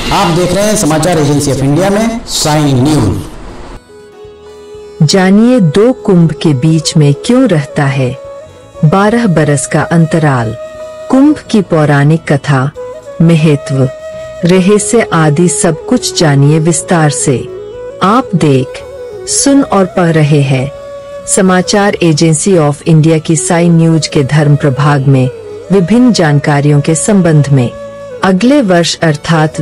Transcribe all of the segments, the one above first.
आप देख रहे हैं समाचार एजेंसी ऑफ इंडिया में साइन न्यूज। जानिए 2 कुंभ के बीच में क्यों रहता है 12 बरस का अंतराल। कुंभ की पौराणिक कथा, महत्व, रहस्य आदि सब कुछ जानिए विस्तार से। आप देख, सुन और पढ़ रहे हैं समाचार एजेंसी ऑफ इंडिया की साइन न्यूज के धर्म प्रभाग में विभिन्न जानकारियों के संबंध में। अगले वर्ष अर्थात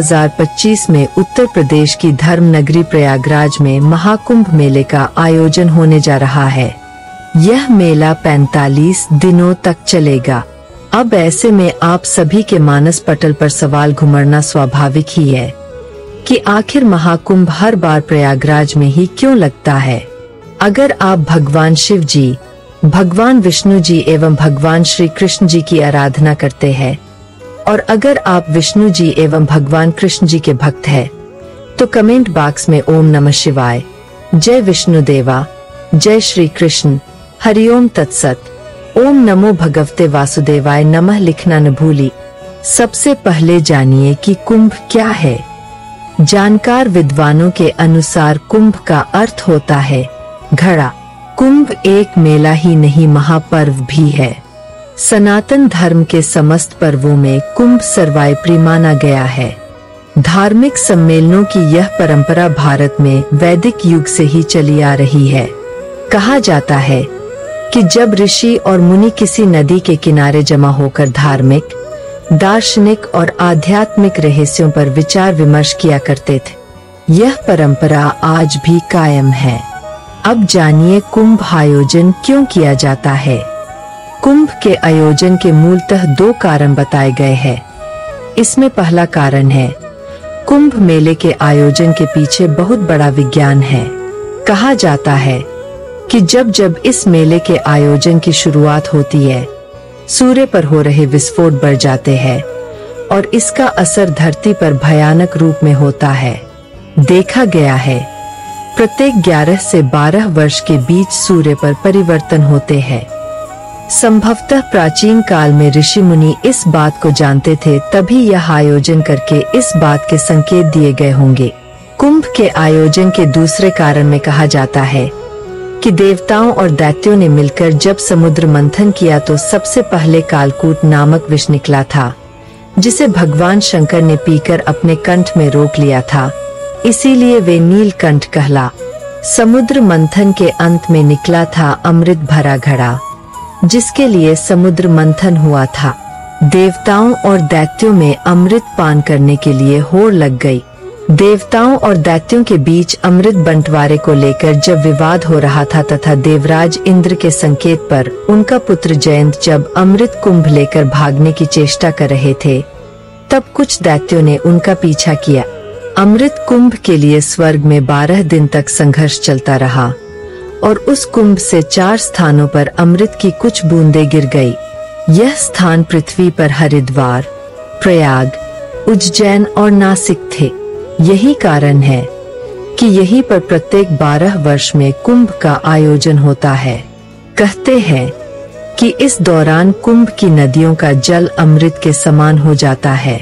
2025 में उत्तर प्रदेश की धर्म नगरी प्रयागराज में महाकुंभ मेले का आयोजन होने जा रहा है। यह मेला 45 दिनों तक चलेगा। अब ऐसे में आप सभी के मानस पटल पर सवाल घुमड़ना स्वाभाविक ही है कि आखिर महाकुंभ हर बार प्रयागराज में ही क्यों लगता है। अगर आप भगवान शिव जी, भगवान विष्णु जी एवं भगवान श्री कृष्ण जी की आराधना करते हैं और अगर आप विष्णु जी एवं भगवान कृष्ण जी के भक्त हैं, तो कमेंट बॉक्स में ओम नमः शिवाय, जय विष्णु देवा, जय श्री कृष्ण, हरिओम तत्सत, ओम नमो भगवते वासुदेवाय नमः लिखना न भूली। सबसे पहले जानिए कि कुंभ क्या है। जानकार विद्वानों के अनुसार कुंभ का अर्थ होता है घड़ा। कुंभ एक मेला ही नहीं, महापर्व भी है। सनातन धर्म के समस्त पर्वों में कुंभ सर्वाइप्री माना गया है। धार्मिक सम्मेलनों की यह परंपरा भारत में वैदिक युग से ही चली आ रही है। कहा जाता है कि जब ऋषि और मुनि किसी नदी के किनारे जमा होकर धार्मिक, दार्शनिक और आध्यात्मिक रहस्यों पर विचार विमर्श किया करते थे। यह परंपरा आज भी कायम है। अब जानिए कुंभ आयोजन क्यों किया जाता है। कुंभ के आयोजन के मूलतः 2 कारण बताए गए हैं। इसमें पहला कारण है, कुंभ मेले के आयोजन के पीछे बहुत बड़ा विज्ञान है। कहा जाता है कि जब जब इस मेले के आयोजन की शुरुआत होती है, सूर्य पर हो रहे विस्फोट बढ़ जाते हैं और इसका असर धरती पर भयानक रूप में होता है। देखा गया है प्रत्येक 11 से 12 वर्ष के बीच सूर्य पर परिवर्तन होते हैं। संभवतः प्राचीन काल में ऋषि मुनि इस बात को जानते थे, तभी यह आयोजन करके इस बात के संकेत दिए गए होंगे। कुंभ के आयोजन के दूसरे कारण में कहा जाता है कि देवताओं और दैत्यों ने मिलकर जब समुद्र मंथन किया तो सबसे पहले कालकूट नामक विष निकला था, जिसे भगवान शंकर ने पीकर अपने कंठ में रोक लिया था। इसीलिए वे नीलकंठ कहला। समुद्र मंथन के अंत में निकला था अमृत भरा घड़ा, जिसके लिए समुद्र मंथन हुआ था। देवताओं और दैत्यों में अमृत पान करने के लिए होड़ लग गई। देवताओं और दैत्यों के बीच अमृत बंटवारे को लेकर जब विवाद हो रहा था तथा देवराज इंद्र के संकेत पर उनका पुत्र जयंत जब अमृत कुंभ लेकर भागने की चेष्टा कर रहे थे, तब कुछ दैत्यों ने उनका पीछा किया। अमृत कुंभ के लिए स्वर्ग में 12 दिन तक संघर्ष चलता रहा और उस कुंभ से 4 स्थानों पर अमृत की कुछ बूंदें गिर गई। यह स्थान पृथ्वी पर हरिद्वार, प्रयाग, उज्जैन और नासिक थे। यही कारण है कि यहीं पर प्रत्येक 12 वर्ष में कुंभ का आयोजन होता है। कहते हैं कि इस दौरान कुंभ की नदियों का जल अमृत के समान हो जाता है।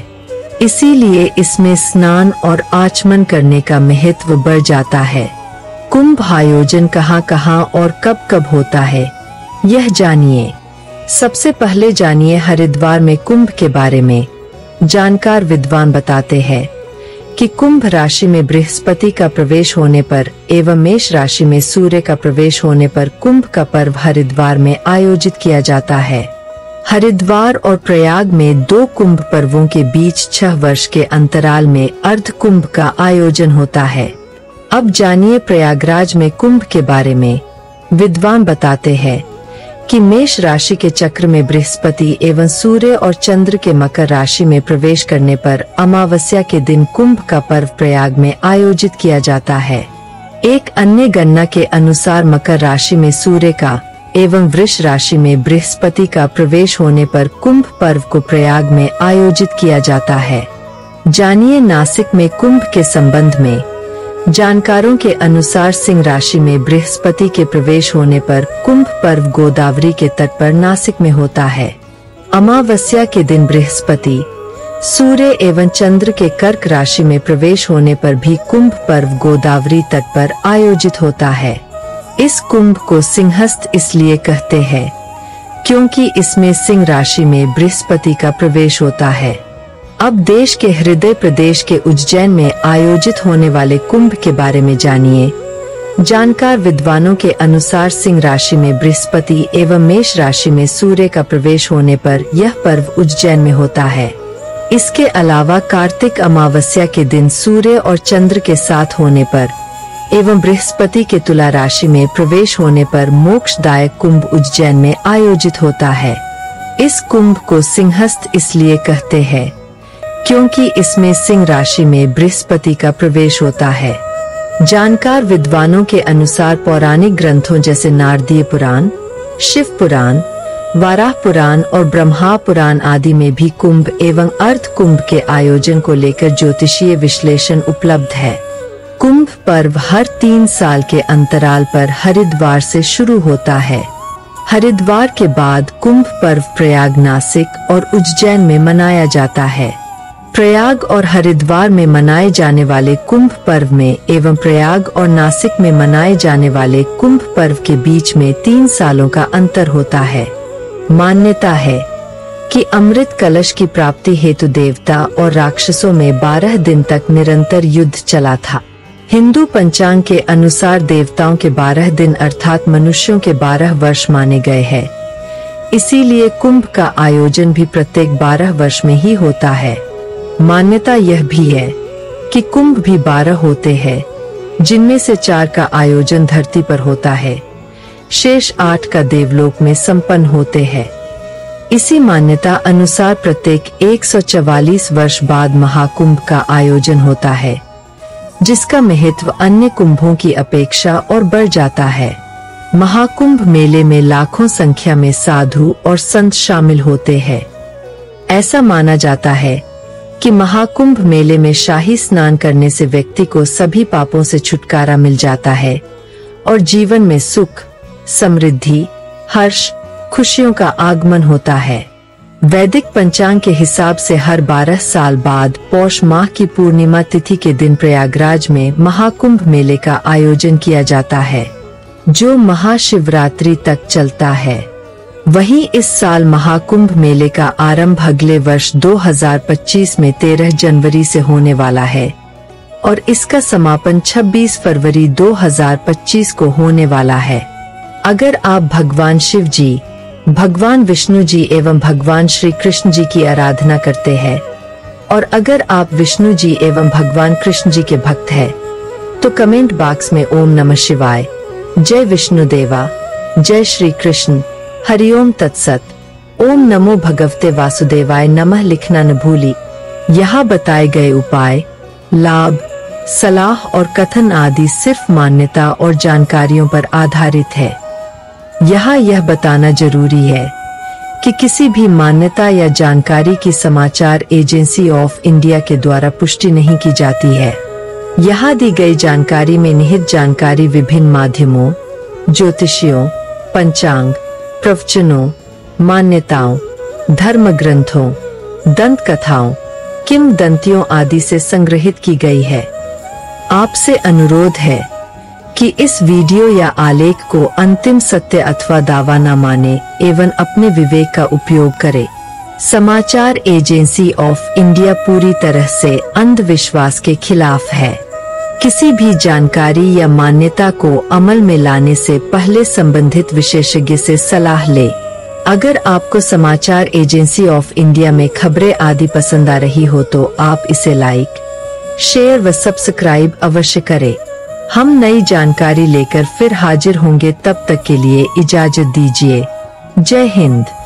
इसीलिए इसमें स्नान और आचमन करने का महत्व बढ़ जाता है। कुंभ आयोजन कहाँ और कब कब होता है, यह जानिए। सबसे पहले जानिए हरिद्वार में कुंभ के बारे में। जानकार विद्वान बताते हैं कि कुंभ राशि में बृहस्पति का प्रवेश होने पर एवं मेष राशि में सूर्य का प्रवेश होने पर कुंभ का पर्व हरिद्वार में आयोजित किया जाता है। हरिद्वार और प्रयाग में 2 कुंभ पर्वों के बीच 6 वर्ष के अंतराल में अर्ध कुंभ का आयोजन होता है। अब जानिए प्रयागराज में कुंभ के बारे में। विद्वान बताते हैं कि मेष राशि के चक्र में बृहस्पति एवं सूर्य और चंद्र के मकर राशि में प्रवेश करने पर अमावस्या के दिन कुंभ का पर्व प्रयाग में आयोजित किया जाता है। एक अन्य गणना के अनुसार मकर राशि में सूर्य का एवं वृष राशि में बृहस्पति का प्रवेश होने पर कुंभ पर्व को प्रयाग में आयोजित किया जाता है। जानिए नासिक में कुंभ के संबंध में। जानकारों के अनुसार सिंह राशि में बृहस्पति के प्रवेश होने पर कुंभ पर्व गोदावरी के तट पर नासिक में होता है। अमावस्या के दिन बृहस्पति सूर्य एवं चंद्र के कर्क राशि में प्रवेश होने पर भी कुंभ पर्व गोदावरी तट पर आयोजित होता है। इस कुंभ को सिंहस्थ इसलिए कहते हैं क्योंकि इसमें सिंह राशि में बृहस्पति का प्रवेश होता है। अब देश के हृदय प्रदेश के उज्जैन में आयोजित होने वाले कुंभ के बारे में जानिए। जानकार विद्वानों के अनुसार सिंह राशि में बृहस्पति एवं मेष राशि में सूर्य का प्रवेश होने पर यह पर्व उज्जैन में होता है। इसके अलावा कार्तिक अमावस्या के दिन सूर्य और चंद्र के साथ होने पर एवं बृहस्पति के तुला राशि में प्रवेश होने पर मोक्षदायक कुंभ उज्जैन में आयोजित होता है। इस कुंभ को सिंहस्थ इसलिए कहते हैं क्योंकि इसमें सिंह राशि में बृहस्पति का प्रवेश होता है। जानकार विद्वानों के अनुसार पौराणिक ग्रंथों जैसे नारदीय पुराण, शिव पुराण, वाराह पुराण और ब्रह्मा पुराण आदि में भी कुंभ एवं अर्ध कुंभ के आयोजन को लेकर ज्योतिषीय विश्लेषण उपलब्ध है। कुंभ पर्व हर 3 साल के अंतराल पर हरिद्वार से शुरू होता है। हरिद्वार के बाद कुंभ पर्व प्रयाग, नासिक और उज्जैन में मनाया जाता है। प्रयाग और हरिद्वार में मनाए जाने वाले कुंभ पर्व में एवं प्रयाग और नासिक में मनाए जाने वाले कुंभ पर्व के बीच में 3 सालों का अंतर होता है। मान्यता है कि अमृत कलश की प्राप्ति हेतु देवता और राक्षसों में 12 दिन तक निरंतर युद्ध चला था। हिंदू पंचांग के अनुसार देवताओं के 12 दिन अर्थात मनुष्यों के 12 वर्ष माने गए हैं। इसीलिए कुंभ का आयोजन भी प्रत्येक 12 वर्ष में ही होता है। मान्यता यह भी है कि कुंभ भी 12 होते हैं, जिनमें से 4 का आयोजन धरती पर होता है, शेष 8 का देवलोक में संपन्न होते हैं। इसी मान्यता अनुसार प्रत्येक 144 वर्ष बाद महाकुंभ का आयोजन होता है, जिसका महत्व अन्य कुंभों की अपेक्षा और बढ़ जाता है। महाकुंभ मेले में लाखों संख्या में साधु और संत शामिल होते हैं। ऐसा माना जाता है कि महाकुंभ मेले में शाही स्नान करने से व्यक्ति को सभी पापों से छुटकारा मिल जाता है और जीवन में सुख, समृद्धि, हर्ष, खुशियों का आगमन होता है। वैदिक पंचांग के हिसाब से हर 12 साल बाद पौष माह की पूर्णिमा तिथि के दिन प्रयागराज में महाकुंभ मेले का आयोजन किया जाता है, जो महाशिवरात्रि तक चलता है। वहीं इस साल महाकुंभ मेले का आरंभ अगले वर्ष 2025 में 13 जनवरी से होने वाला है और इसका समापन 26 फरवरी 2025 को होने वाला है। अगर आप भगवान शिव जी, भगवान विष्णु जी एवं भगवान श्री कृष्ण जी की आराधना करते हैं और अगर आप विष्णु जी एवं भगवान कृष्ण जी के भक्त हैं, तो कमेंट बॉक्स में ओम नमः शिवाय, जय विष्णु देवा, जय श्री कृष्ण, हरिओम तत्सत, ओम नमो भगवते वासुदेवाय नमः लिखना न भूली। यहाँ बताए गए उपाय, लाभ, सलाह और कथन आदि सिर्फ मान्यता और जानकारियों पर आधारित है। यहाँ यह बताना जरूरी है कि किसी भी मान्यता या जानकारी की समाचार एजेंसी ऑफ इंडिया के द्वारा पुष्टि नहीं की जाती है। यहाँ दी गई जानकारी में निहित जानकारी विभिन्न माध्यमों, ज्योतिषियों, पंचांग, प्रवचनों, मान्यताओं, धर्म ग्रंथों, दंत कथाओं, किंवदंतियों आदि से संग्रहित की गई है। आपसे अनुरोध है कि इस वीडियो या आलेख को अंतिम सत्य अथवा दावा न माने एवं अपने विवेक का उपयोग करें। समाचार एजेंसी ऑफ इंडिया पूरी तरह से अंधविश्वास के खिलाफ है। किसी भी जानकारी या मान्यता को अमल में लाने से पहले संबंधित विशेषज्ञ से सलाह ले। अगर आपको समाचार एजेंसी ऑफ इंडिया में खबरें आदि पसंद आ रही हो तो आप इसे लाइक, शेयर व सब्सक्राइब अवश्य करें। हम नई जानकारी लेकर फिर हाजिर होंगे, तब तक के लिए इजाजत दीजिए। जय हिंद।